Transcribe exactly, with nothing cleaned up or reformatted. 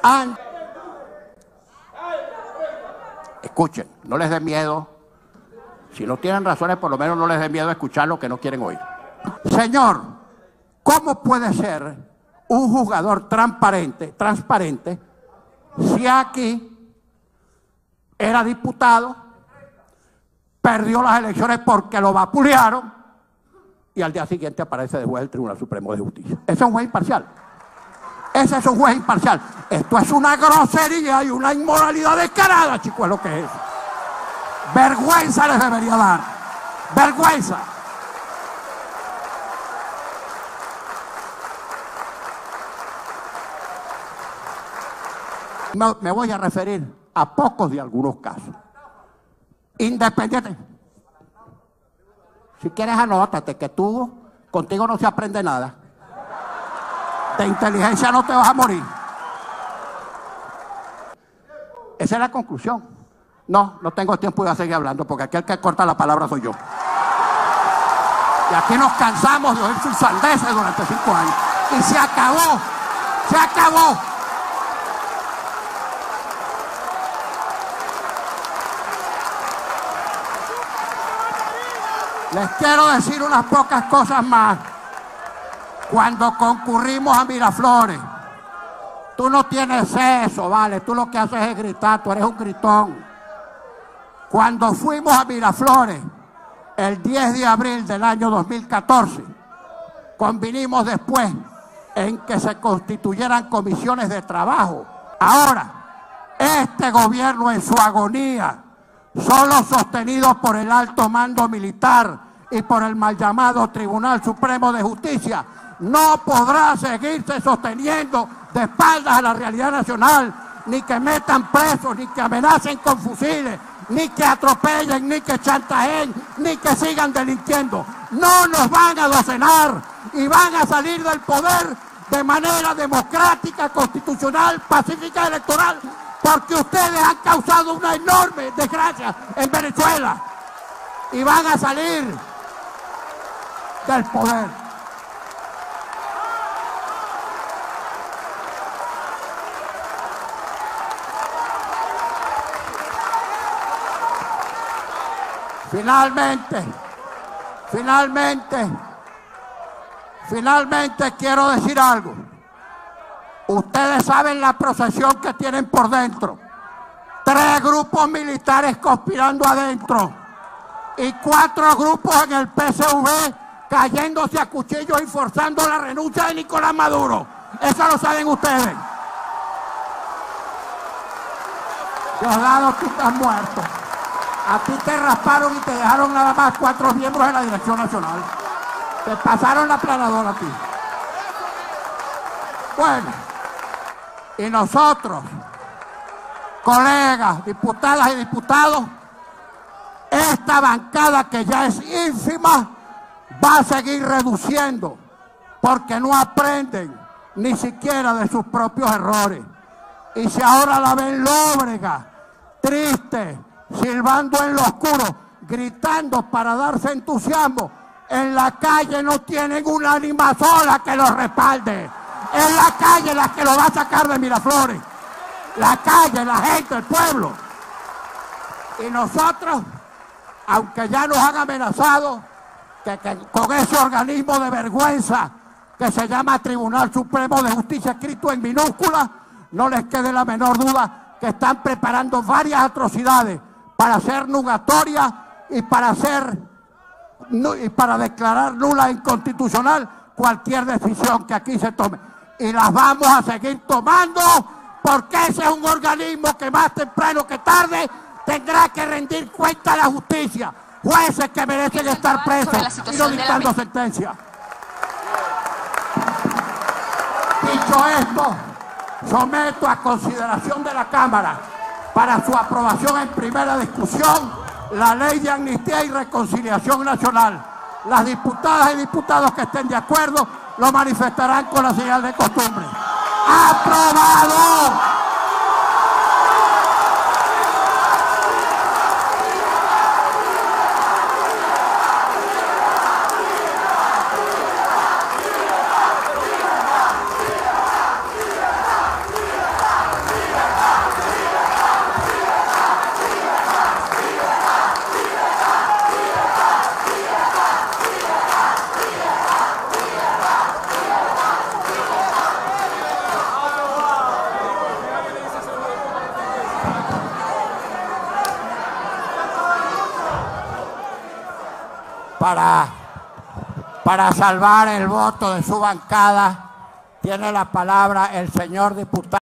An... Escuchen, no les dé miedo. Si no tienen razones, por lo menos no les dé miedo escuchar lo que no quieren oír. Señor, ¿cómo puede ser un jugador transparente, transparente si aquí era diputado, perdió las elecciones porque lo vapulearon y al día siguiente aparece de juez del Tribunal Supremo de Justicia? Ese es un juez imparcial. Ese es un juez imparcial. Esto es una grosería y una inmoralidad descarada, chicos, es lo que es. Vergüenza les debería dar. Vergüenza. Me voy a referir a pocos de algunos casos. Independiente. Si quieres, anótate que tú, contigo no se aprende nada. De inteligencia no te vas a morir. Esa es la conclusión. No, no tengo tiempo de seguir hablando porque aquí el que corta la palabra soy yo. Y aquí nos cansamos de oír sus sandeces durante cinco años. Y se acabó. Se acabó. Les quiero decir unas pocas cosas más. Cuando concurrimos a Miraflores, tú no tienes eso, ¿vale? Tú lo que haces es gritar, tú eres un gritón. Cuando fuimos a Miraflores, el diez de abril del año dos mil catorce, convinimos después en que se constituyeran comisiones de trabajo. Ahora, este gobierno en su agonía, solo sostenido por el alto mando militar y por el mal llamado Tribunal Supremo de Justicia, no podrá seguirse sosteniendo de espaldas a la realidad nacional, ni que metan presos, ni que amenacen con fusiles, ni que atropellen, ni que chantajeen, ni que sigan delinquiendo. No nos van a docenar y van a salir del poder de manera democrática, constitucional, pacífica, electoral, porque ustedes han causado una enorme desgracia en Venezuela y van a salir del poder. Finalmente, finalmente, finalmente quiero decir algo. Ustedes saben la procesión que tienen por dentro. Tres grupos militares conspirando adentro y cuatro grupos en el P S V cayéndose a cuchillos y forzando la renuncia de Nicolás Maduro. Eso lo saben ustedes. Diosdado, tú estás muerto. A ti te rasparon y te dejaron nada más cuatro miembros de la Dirección Nacional. Te pasaron la planadora a ti. Bueno, y nosotros, colegas, diputadas y diputados, esta bancada que ya es ínfima va a seguir reduciendo porque no aprenden ni siquiera de sus propios errores. Y si ahora la ven lóbrega, triste, silbando en lo oscuro, gritando para darse entusiasmo, en la calle no tienen una ánima sola que los respalde. Es la calle la que lo va a sacar de Miraflores. La calle, la gente, el pueblo. Y nosotros, aunque ya nos han amenazado que, que con ese organismo de vergüenza que se llama Tribunal Supremo de Justicia, escrito en minúscula, no les quede la menor duda que están preparando varias atrocidades para hacer nugatoria y para hacer y para declarar nula e inconstitucional cualquier decisión que aquí se tome. Y las vamos a seguir tomando porque ese es un organismo que más temprano que tarde tendrá que rendir cuenta a la justicia. Jueces que merecen estar presos y no dictando sentencia. Dicho esto, someto a consideración de la Cámara para su aprobación en primera discusión la Ley de Amnistía y Reconciliación Nacional. Las diputadas y diputados que estén de acuerdo lo manifestarán con la señal de costumbre. ¡Aprobado! para, para salvar el voto de su bancada, tiene la palabra el señor diputado.